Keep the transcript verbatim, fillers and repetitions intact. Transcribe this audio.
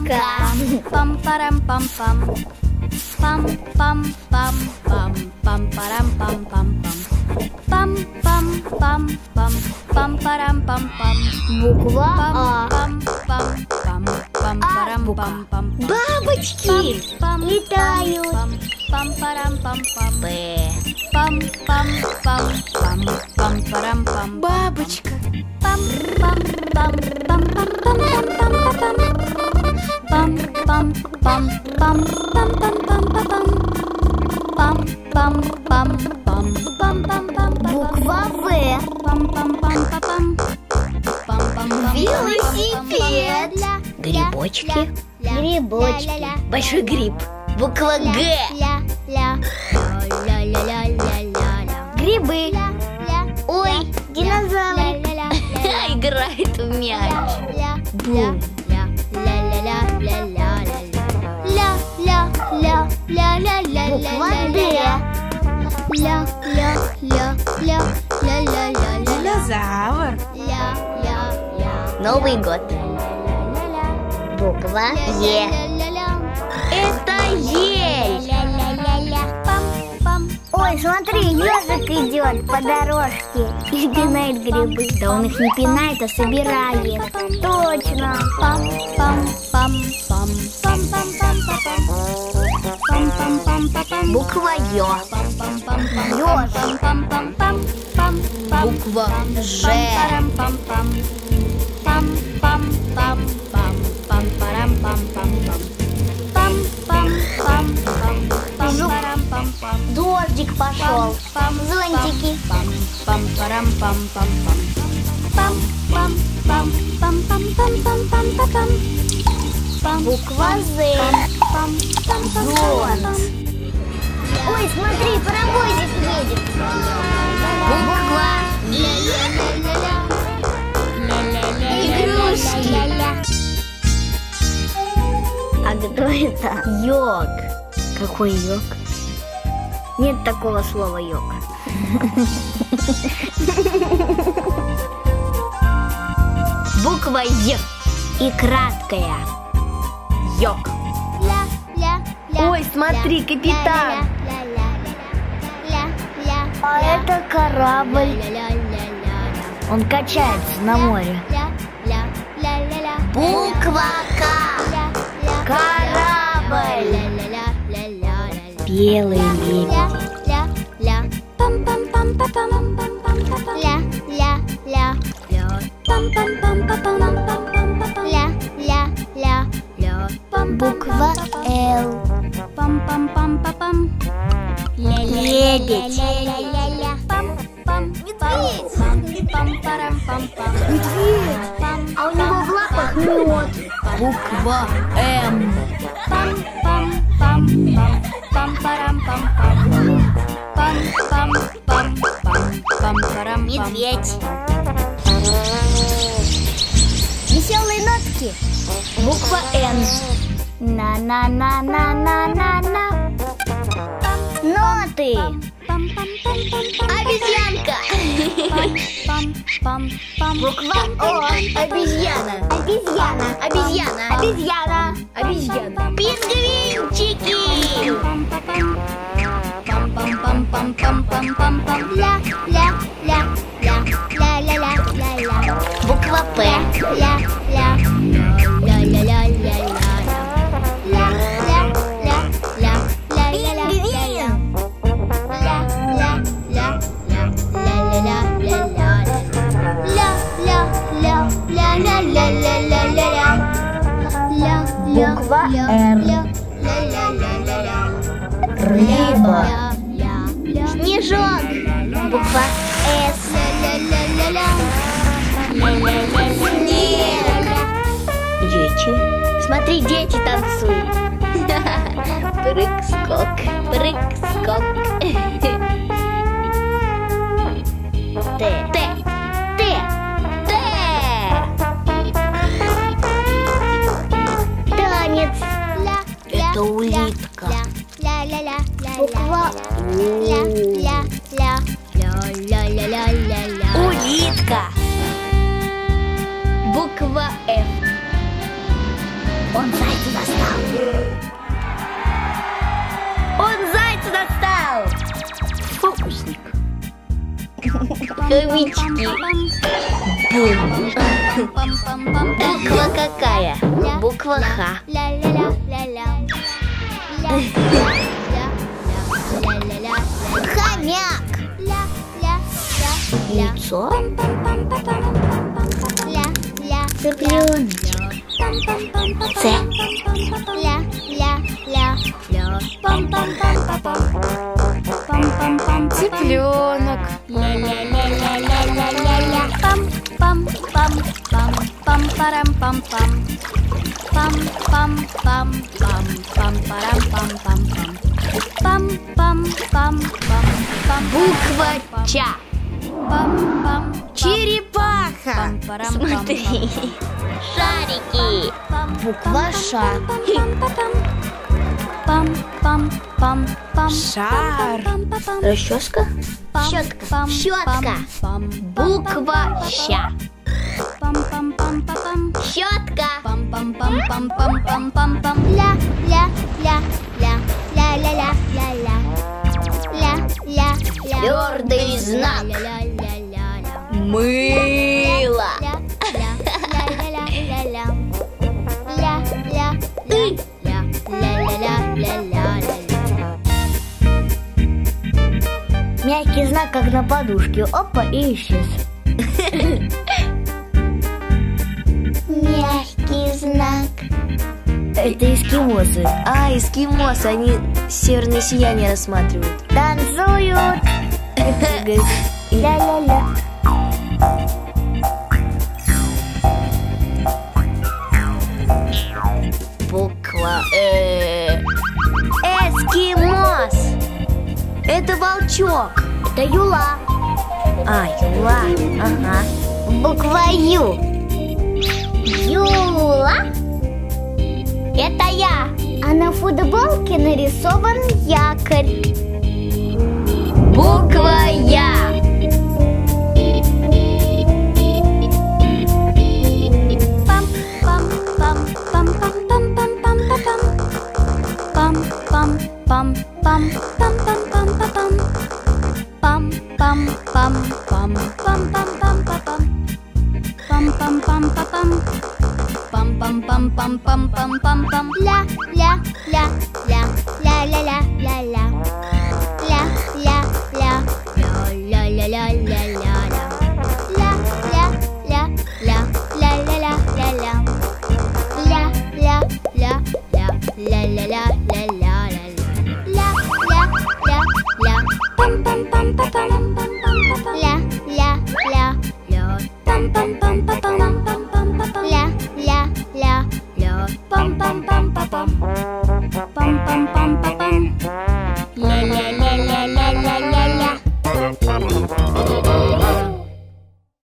Пока. Пам-парам-пам-пам. Пам-пам-пам-пам. Пам-парам-пам-пам-пам. Пам-пам-пам-пам. Пам-парам-пам-пам. Буква А. Пам-пам-пам-пам-парам-пам-пам. Бабочки летают. Пам-парам-пам-пам. П. Пам-пам-пам-пам-парам-пам. Бабочка. Пам-пам-пам-пам-пам-пам-пам-пам. Пам-пам-пам-пам-пам-пам-пам-пам. Пам-пам-пам-пам-пам-пам-пам. Буква В. Пам-пам-пам-пам-пам. Велосипед. Грибочки. Грибочки. Большой гриб. Буква Г. Грибы. Ой, динозавр. Играет в мяч. Бум. Буква Д. Динозавр. Новый год. Буква Е. Это ель. Ой, смотри, ежик идет по дорожке и пинает грибы. Да он их не пинает, а собирает. Точно. Буква Ё. Ёж. Буква Ж. Дождик пошел. Зонтики. Буква З. Зонт. Ой, смотри, паровозик едет. Буква И. Игрушки. А кто это? Йог. Какой йог? Нет такого слова йог. Буква Й. И краткая. Йог. Ой, смотри, капитан. А это корабль. Он качается на море. Буква К. Корабль. Белый лебедь. Буква Л. Лебедь. А у него в лапах мед. Буква М. Медведь. Веселые нотки. Буква Н. На-на-на-на-на-на-на. Ноты. Обезьянка. Буква О. Обезьяна. Обезьяна. Обезьяна. Обезьяна. Обезьяна. Пингвинчики. Ля-ля-ля-ля-ля-ля-ля-ля. Буква П. Буква Р. Рыба. Снежок. Буква С. Снег. Дети. Смотри, дети танцуют. Прыг-скок, прыг-скок. Т. Т. Т. Т. Танец. Это улитка. Буква Улитка. Буква Ф. Он зайца достал. Он зайца достал. Фокусник. Хомячки. Буква какая? Буква Х. Хомяк. Яйцо. Цыпленочек. Ц. Цыпленок. Пам-пам-пам-пам-пам-парам-пам-пам. Пам-пам-пам-пам-пам-парам-пам-пам. Пам-пам-пам-пам-пам. Буква Ч. Пам-пам. Черепаха. Смотри. Шарики. Буква Ш. Пам-пам-пам-пам. Шар. Расческа. Щетка. Щетка. Буква Щ. Пам-пам-пам-пам. Щетка. Пам-пам-пам-пам-пам-пам-пам. Ля, ля, ля, ля, ля, ля, ля, ля, ля. Ля, ля, ля. Твердый знак. Ля-ля-ля-ля-ля. Мыло. Ля, ля, ля-ля-ля-ля-ля. Ля, ля, ля, ля, ля-ля-ля-ля-ля-ля. Мягкий знак, как на подушке. Опа, и исчез. Мягкий знак. Это эскимосы. А, эскимосы, они северное сияние рассматривают. Танцуют. Ля-ля-ля. Буква Э. Эскимос. Это волчок. Это юла. А, юла. Ага. Буква Ю. Юла. Это я. А на футболке нарисован якорь. Буква Я. Ля, ля, ля, ля, ля, ля, ля, ля, ля. Ля, ля, ля, ля, ля, ля, ля, ля, ля. Ля, ля, ля, ля, ля, ля, ля, ля, ля. Ля, ля, ля, ля, ля, ля, ля, ля, ля, ля. Ля, ля, ля, ля. Пам-пам-пам-пам-пам. Ля, ля, ля, ля. Пам-пам-пам-пам-пам-пам-пам. Ля, ля, ля, ля. Пам-пам-пам-пам-пам. Пам-пам-пам-пам.